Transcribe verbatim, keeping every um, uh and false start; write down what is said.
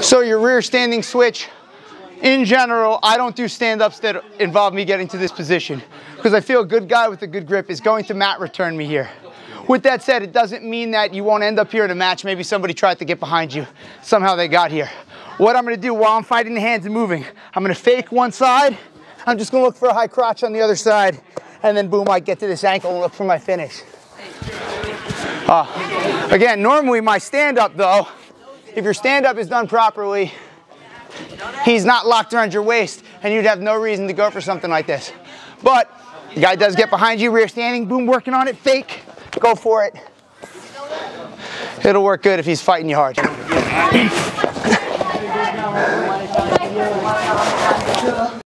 So your rear standing switch, in general, I don't do stand-ups that involve me getting to this position because I feel a good guy with a good grip is going to mat return me here. With that said, it doesn't mean that you won't end up here in a match. Maybe somebody tried to get behind you. Somehow they got here. What I'm gonna do while I'm fighting the hands and moving, I'm gonna fake one side. I'm just gonna look for a high crotch on the other side. And then boom, I get to this ankle and look for my finish. Uh, again, normally my stand-up though, if your stand-up is done properly, he's not locked around your waist and you'd have no reason to go for something like this. But the guy does get behind you, rear standing, boom, working on it, fake, go for it. It'll work good if he's fighting you hard.